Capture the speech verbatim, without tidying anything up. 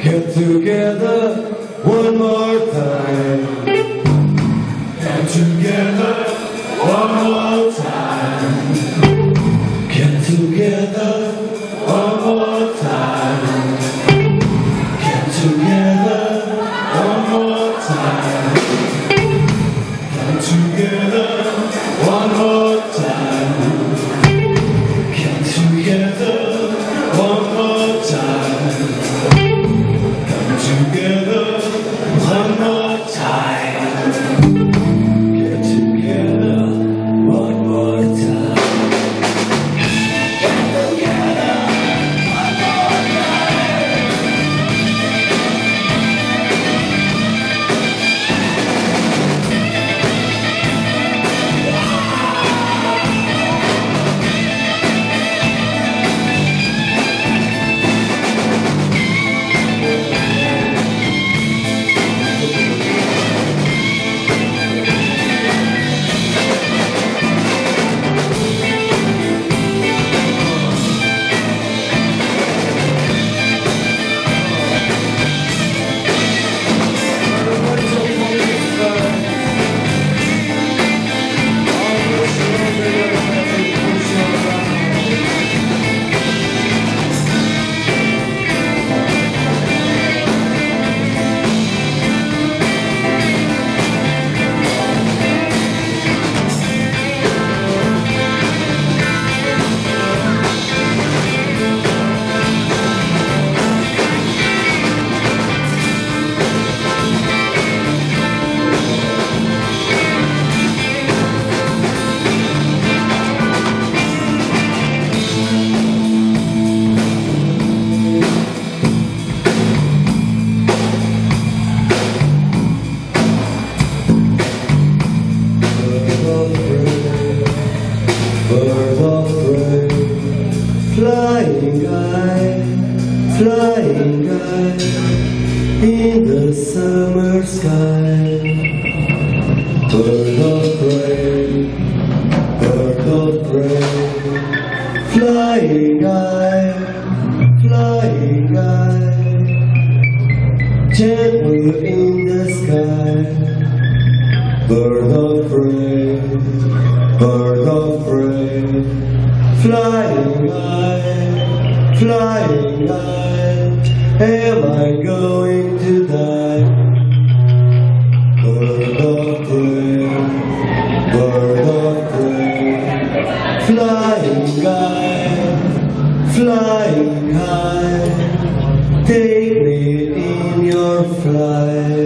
Get together one more time. Get together one more time. Get together one more time. Get together one more time. Get together one more time. Get together one more time. Come together one more time. Get together one more time. Get together one more time. Bird of prey, flying high, flying high in the summer sky. Bird of prey, bird of prey, flying high, flying high, gentle in the sky. Bird of prey, bird of prey, flying high, flying high, am I going to die? Bird of prey, bird of prey, flying high, flying high, take me in your flight.